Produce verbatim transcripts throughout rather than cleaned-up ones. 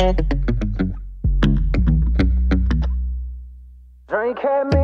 Drink at me.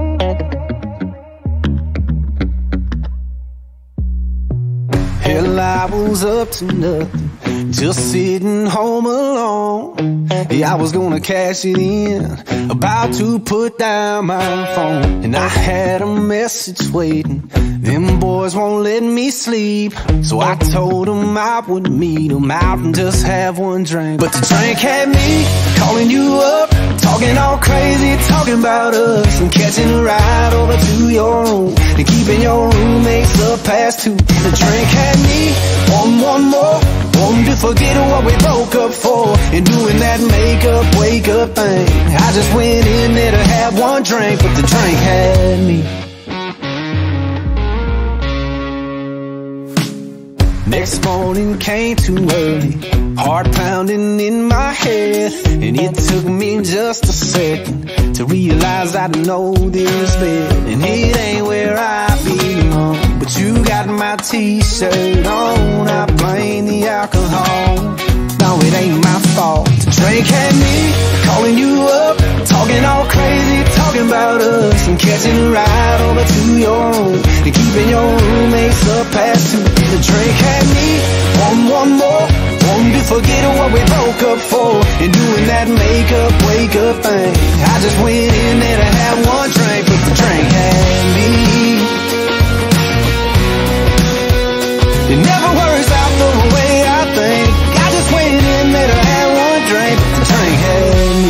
Hell, I was up to nothing, just sitting home alone. Yeah, I was gonna cash it in, about to put down my phone, and I had a message waiting. Them boys won't let me sleep, so I told them I would meet them out and just have one drink. But the drink had me calling you up, talking all crazy, talking about us, and catching a ride over to your room and keeping your roommates up past two. The drink had me wanting one more, wanting to forget what we broke up for, and doing that makeup wake up thing. I just went in there to have one drink, but the drink had me. Next morning came too early, heart pounding in my head, and it took me just a second to realize I know this bed, and it ain't where I belong. But you got my t-shirt on, I blame the alcohol. No, it ain't my fault. The drink had me calling you up, talking all crazy, talking about us, and catching a ride over to your room and keeping your roommates up past two. The drink had me wanting one more, wanting to forget what we broke up for, and doing that makeup wake up thing. I just went in there to have one drink, but the drink had me. It never works out the way I think. I just went in there to have one drink, but the drink had me.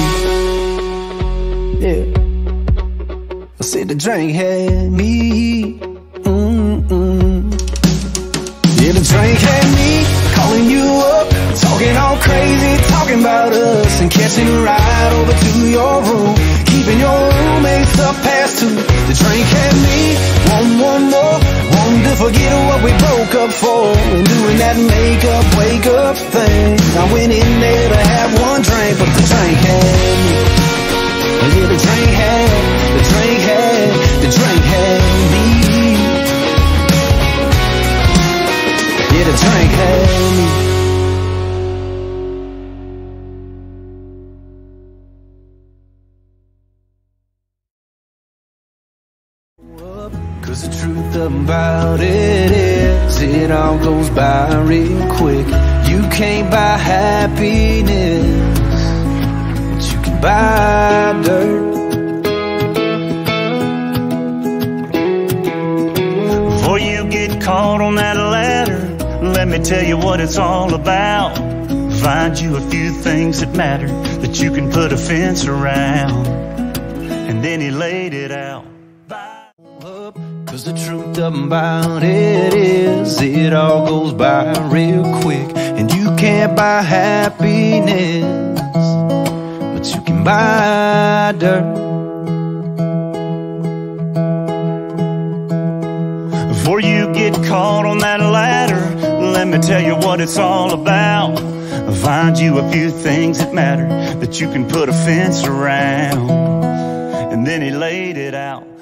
Yeah, I said the drink had me. Mm-mm. Yeah, the drink had me calling you up, talking all crazy, talking about us, and catching a ride over to your room, keeping your roommates up past two. The drink had me wanting one more, wanting to forget what we broke up for, and doing that makeup wake up thing. I went in there to have one drink, but the drink had me. Yeah, the drink had, the drink had, the drink had me. Yeah, the drink had me. Cause the truth about it is, it all goes by real quick. You can't buy happiness, but you can buy dirt. Before you get caught on that ladder, let me tell you what it's all about. Find you a few things that matter, that you can put a fence around. And then he laid it out. Cause the truth about it is, it all goes by real quick, and you can't buy happiness, but you can buy dirt. Before you get caught on that ladder, let me tell you what it's all about. Find you a few things that matter, that you can put a fence around. And then he laid it out.